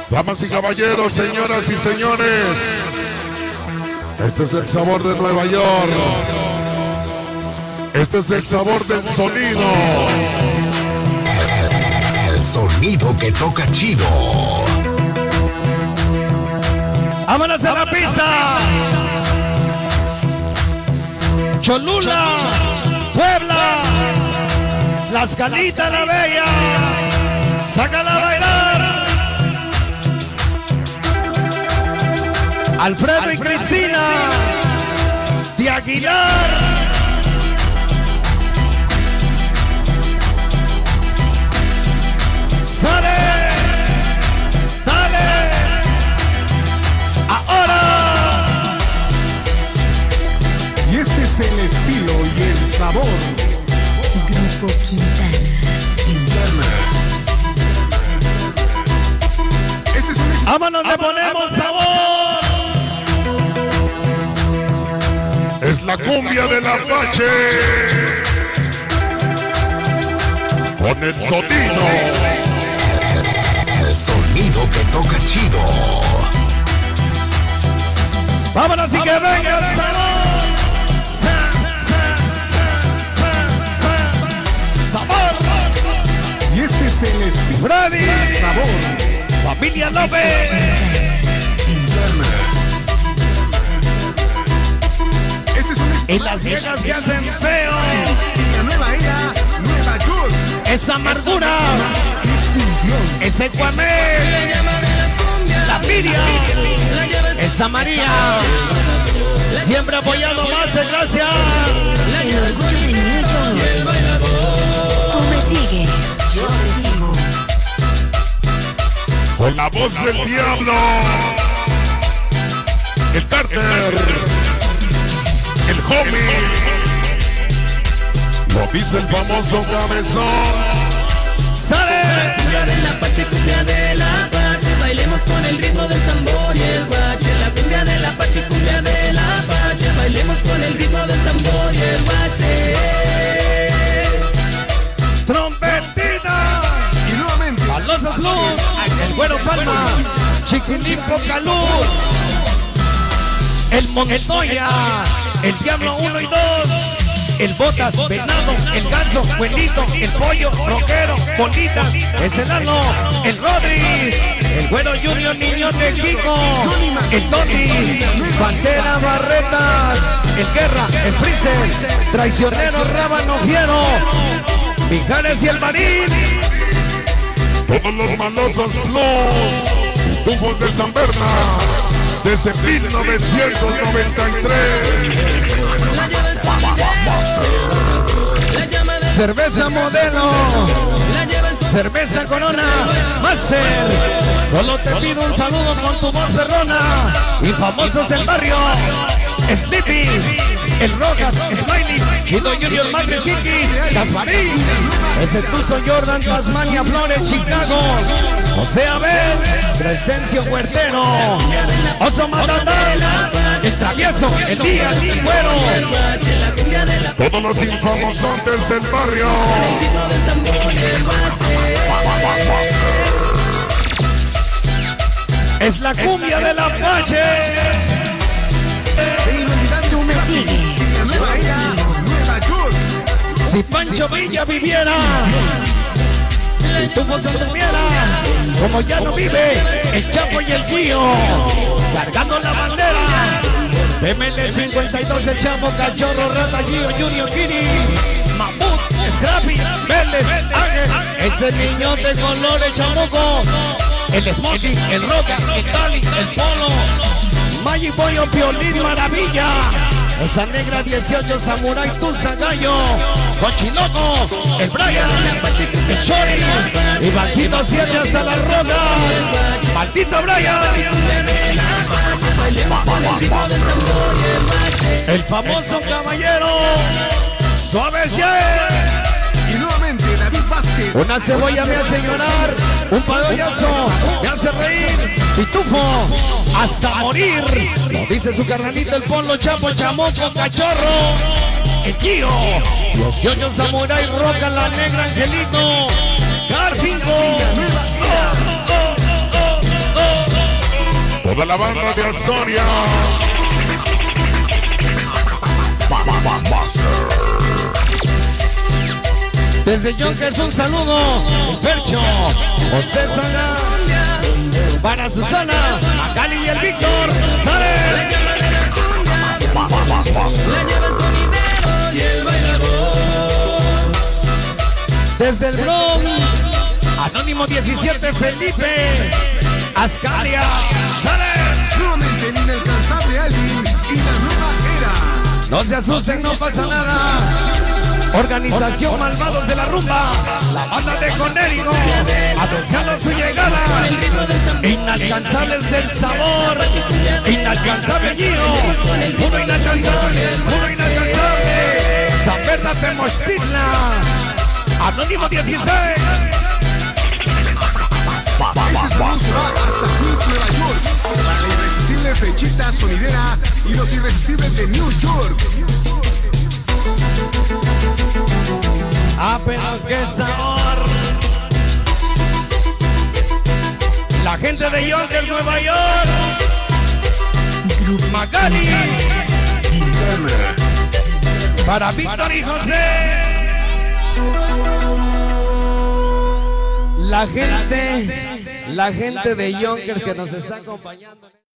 Damas y caballeros, señoras y señores, este es el sabor de Nueva York. Este es el sabor del sonido. El sonido que toca chido. ¡Vámonos a la pista! Cholula, Puebla, Las Calitas, La Bella, sácala a bailar. Alfredo y Cristina de Aguilar. ¡Sale! ¡Dale! ¡Ahora! Y este es el estilo y el sabor. Grupo Quintana. Este es un ¡Vámonos, le ponemos sabor! Es la cumbia del Apache. Con el sonido. El sonido que toca chido. ¡Vámonos y que venga el sabor! ¡Sabor! Y este es el estilo ¡Freddy! y el sabor. ¡Familia López! Este es un estilo Y las viejas que hacen feo. la nueva era, Nueva York. ¡Esa amargura! ¡Ese Cuamé! ¡La Miriam! ¡Esa María! Siempre apoyando más, gracias. El orgullo de New York. Tú me sigues, yo te sigo. Con la voz del diablo. El Carter. El homie. Lo dice el famoso cabezón. ¡Sale! Cumbia del Apache, cumbia del Apache, bailemos con el ritmo del tambor y el guache. La cumbia del Apache, cumbia del Apache, bailemos con el ritmo del tambor y el guache. ¡Trompetita! Y nuevamente, ¡Palosa Blues! ¡El Güero Palma! ¡Chiquilico Calú! ¡El Montoya! ¡El Diablo 1 y 2! El Botas, Venado, el Ganso, Buenito, el Pollo, Roquero, Bonita, el Enano, el Rodríguez, el Güero Junior, Niño de Kiko, el Tony, Pantera Barretas, el Guerra, el Freezer, Traicionero, Rábano, Fiero, Mijares y el Marín. Todos los malosos Blues. Tufos de San Berna. Desde 1993. Cerveza Modelo, Cerveza Corona, Master. Solo te pido un saludo con tu voz perrona. Y famosos del barrio, Sleepy, el Rojas, Smiley, Chido Junior, Madrid, Kiki, Gasparín, ese Tuzo Jordan, Tasmania, Flores, Chicago, José Abel, Crescencio Huertero, Oso Matatán, el Travieso, el Díaz, el Güero. Todos los infamosantes del barrio. Es la cumbia del Apache. Tú me sigues, la nueva era, Nueva York. Si Pancho Villa viviera, si Tufo se durmiera, como ya no vive el Chapo y el Tío, cargando la bandera. PML 52, el Chapo, Cachorro, Rata, Gio, Junior, Kiri, Mamut, Scrappy, Vélez, Ángel, ese niño de colores, Chamuco, el Smoking, el Roca, el Tali, el Polo, Magic Boyo, Piolín, Maravilla, esa negra 18, Samurai, Tuza, Gallo, Cochiloco, el Brian, el Chori, y Valcito 7 hasta las rocas, Maldito Brian. El famoso caballero Suave Y nuevamente, David Vázquez. Una cebolla me hace llorar, un padoyazo me hace reír, Pitufo hasta morir. Lo dice su carnalito el Polo, Chapo, Chamoco, Cachorro, el Gio, los yoyos Samurai, Roca, la negra, Angelito, Car 5. la banda de Astoria. Desde Yonkers un saludo, el Percho, José Sana, para Susana, Magali y el Víctor, ¡sale! La lleva el sonidero y el bailador. Desde el Bronx, Anónimo 17, Felipe, Ascalia, ¡sale! Nuevamente el inalcanzable Alvin y la nueva era. No se asusten, no pasa nada. Organización Malvados de la Rumba, la banda de Conérico, anunciando su llegada. Inalcanzables del sabor, inalcanzable Gio, puro inalcanzable, puro inalcanzable. Zambesa Tenochtitlan, Anónimo 16. Este saludo se va hasta Queens, Nueva York, para la irresistible Fechita Sonidera y los irresistibles de New York. Ah, pero qué sabor. La gente de Yonkers, Nueva York. Magali. Para Víctor y José. La gente de Yonkers que nos está acompañando.